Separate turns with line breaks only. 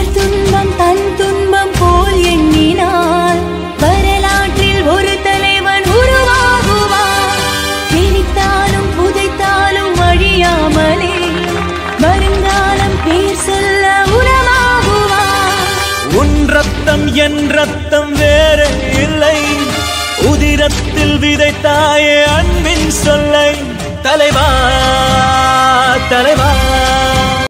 பிறர் துன்பம் தன் துன்பம் போல் எண்ணினால் வரலாற்றில் ஒரு தலைவன் உருவாகுவார். பிரித்தாலும் புதைத்தாலும் அழியாமலே வருங்காலம் பேர் சொல்ல உரமாகுவார்.
உன் ரத்தம் என் ரத்தம் வேற இல்லை, உதிரத்தில் விதைத்தாயே அன்பின் சொல்லை தலைவா